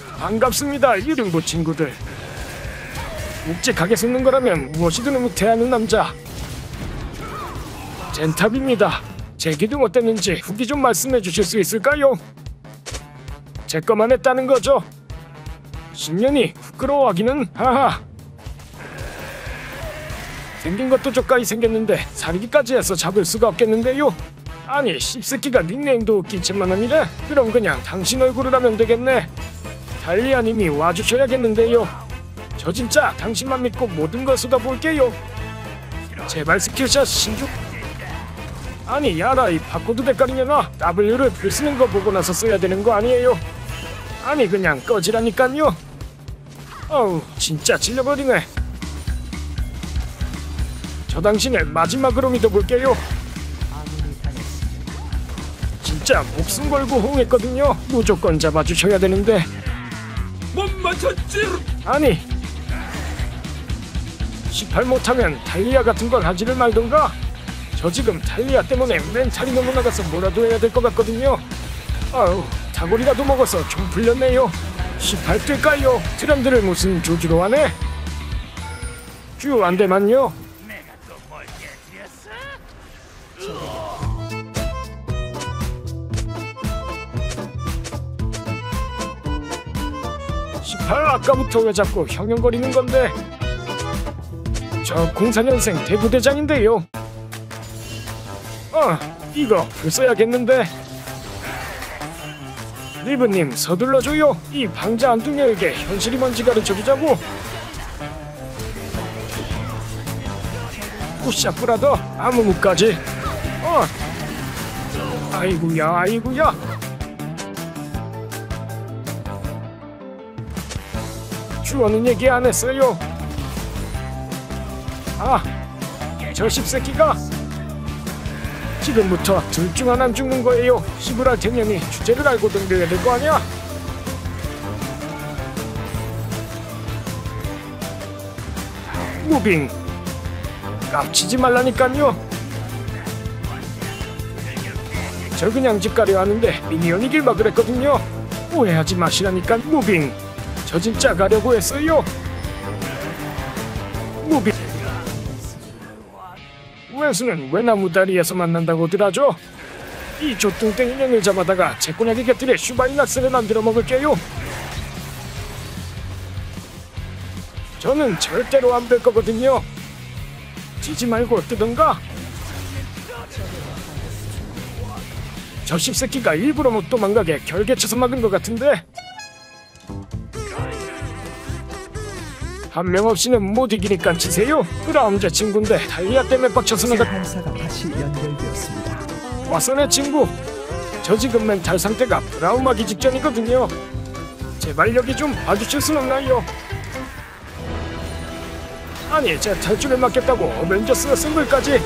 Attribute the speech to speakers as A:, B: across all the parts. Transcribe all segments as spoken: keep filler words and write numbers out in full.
A: 반갑습니다, 유령부 친구들. 묵직하게 숨는 거라면 무엇이든 못해하는 남자 젠탑입니다. 제 기둥 어땠는지 후기 좀 말씀해 주실 수 있을까요? 제 거만 했다는 거죠? 신년이 부끄러워하기는 하하. 생긴 것도 저까지 생겼는데 사리기까지 해서 잡을 수가 없겠는데요? 아니 씹새끼가 닉네임도 웃긴 척만 아니라 그럼 그냥 당신 얼굴을 하면 되겠네. 달리아님이 와주셔야겠는데요. 저 진짜 당신만 믿고 모든 걸 쏟아볼게요. 제발 스킬샷 신주. 아니 야라 이 바코드 대가리냐나 W를 글 쓰는 거 보고 나서 써야 되는 거 아니에요? 아니 그냥 꺼지라니깐요. 어우 진짜 질려버리네. 저 당신을 마지막으로 믿어볼게요. 진짜 목숨 걸고 호응했거든요. 무조건 잡아주셔야 되는데
B: 못 맞췄지.
A: 아니 십팔 못하면 달리아 같은 건 하지를 말던가. 저 지금 달리아 때문에 멘탈이 너무 나가서 뭐라도 해야 될 것 같거든요. 아우 다골이라도 먹어서 좀 풀렸네요. 십팔 될까요? 트렌드를 무슨 조지로 하네? 큐 안되만요. 십팔 아까부터 왜 자꾸 형형거리는 건데? 저 공사년생 대부대장인데요. 어, 이거 불 써야겠는데. 리브님 서둘러줘요. 이 방자 안둥이에게 현실이 뭔지 가르쳐주자고. 우샤프라더 아무무까지. 어, 아이구야 아이구야. 주원은 얘기 안 했어요. 아, 저 씹새끼가 지금부터 둘 중 하나 죽는 거예요. 시브랄 탱년이 주제를 알고 덤벼야 될 거 아니야? 무빙 깝치지 말라니깐요. 저 그냥 집 가려 하는데 미니언이 길 막으려 했거든요. 오해하지 마시라니까. 무빙 저 진짜 가려고 했어요. 무빙 웬수는 왜 나무다리에서 만난다고들 하죠? 이 조뚱땡이 년을 잡아다가 제 꼬냑이 곁들여 슈바이낙스를 만들어 먹을게요. 저는 절대로 안 뺄 거거든요. 지지 말고 뜨던가. 저 씹새끼가 일부러 못 도망가게 결계쳐서 막은 것 같은데. 한 명 없이는 못 이기니까 치세요. 그럼 제 친구인데 달리아 때문에 빡쳐서 나가.
C: 한사가 다시 연결되었습니다.
A: 왔어 내 친구. 저 지금 멘탈 상태가 브라움하기 직전이거든요. 제발 여기 좀 봐주실 순 없나요? 아니 제 탈출을 막겠다고 어벤져스 어셈블까지.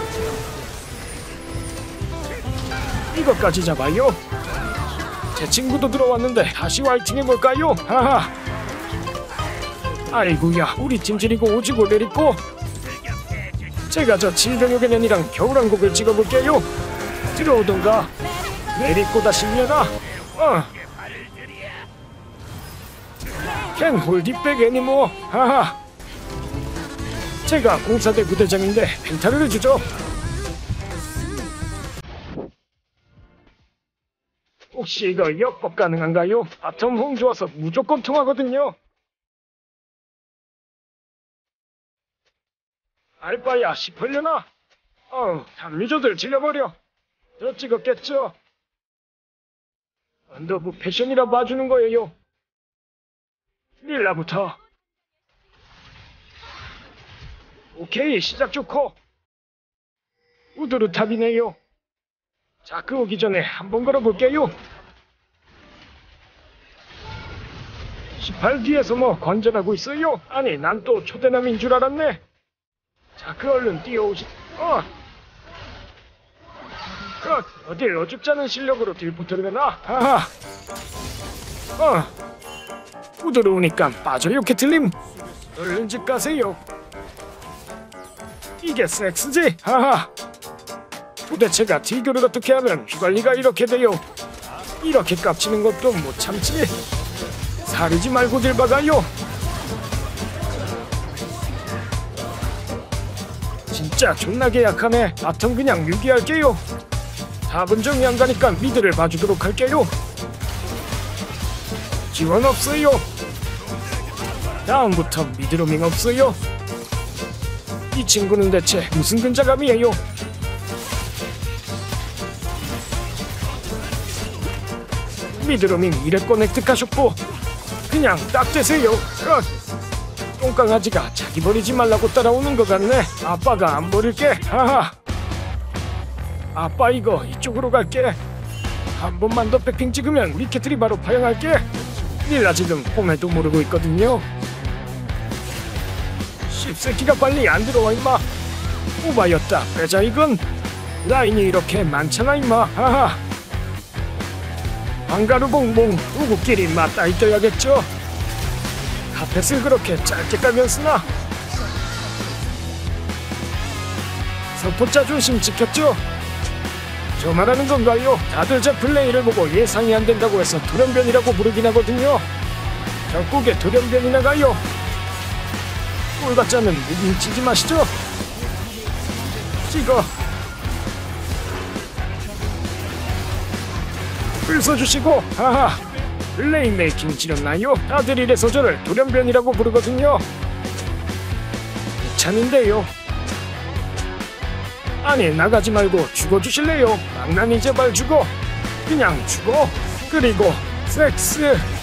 A: 이것까지 잡아요. 제 친구도 들어왔는데 다시 화이팅 해볼까요? 하하. 아이구야 우리 팀질이고 오지고 내리고. 제가 저 질병의 년이랑 겨울왕국을 찍어볼게요. 들어오던가. 내리고 다시 밀려나. 어. 캔 홀디백 애니모. 하하. 제가 공사대 부대장인데 펜타를 해주죠. 혹시 이거 역법 가능한가요? 바텀 홍 좋아서 무조건 통하거든요. 알바야 싶으려나? 어우 단미조들 질려버려. 저 찍었겠죠? 언더부 패션이라 봐주는 거예요. 릴라부터. 오케이 시작 좋고. 우드르탑이네요. 자크 오기 전에 한번 걸어볼게요. 십팔 뒤에서 뭐 관전하고 있어요? 아니 난 또 초대남인 줄 알았네. 자크 얼른 뛰어오시. 어! 컷! 어딜 어줍지 않은 실력으로 딜포트를 해놔. 하하. 어! 부드러우니까 빠져요 캐틀님. 얼른 집 가세요. 이게 섹스지? 하하. 도대체가 딜교를 어떻게 하면 휘관리가 이렇게 돼요. 이렇게 깝치는 것도 못 참지. 가리지 말고 들박아요. 진짜 존나게 약하네. 바텀 그냥 유기할게요. 답은 정이 안 가니까 미드를 봐주도록 할게요. 지원 없어요. 다음부터 미드로밍 없어요. 이 친구는 대체 무슨 근자감이에요? 미드로밍 이랬건 획득하셨고 그냥 딱 되세요. 어. 똥강아지가 자기 버리지 말라고 따라오는 것 같네. 아빠가 안 버릴게. 하하. 아빠 이거 이쪽으로 갈게. 한 번만 더 백핑 찍으면 리케트리 바로 파양할게. 닐라 지금 폼에도 모르고 있거든요. 씹새끼가 빨리 안 들어와 임마. 오바였다. 빼자 이건. 라인이 이렇게 많잖아 임마. 하하. 방가루 봉봉 우구끼리 맞다이 떠야겠죠. 카펫을 그렇게 짧게 깔면 쓰나. 서포 자존심 지켰죠? 저 말하는 건가요? 다들 제 플레이를 보고 예상이 안 된다고 해서 돌연변이라고 부르긴 하거든요. 결국에 돌연변이 나가요. 꼴받자는 무빙 치지 마시죠. 찍어. 글 써주시고. 하하. 플레이 메이킹 지렸나요? 다들 이래서 저를 돌연변이라고 부르거든요. 귀찮은데요. 아니 나가지 말고 죽어주실래요? 망나니 제발 죽어. 그냥 죽어. 그리고 섹스.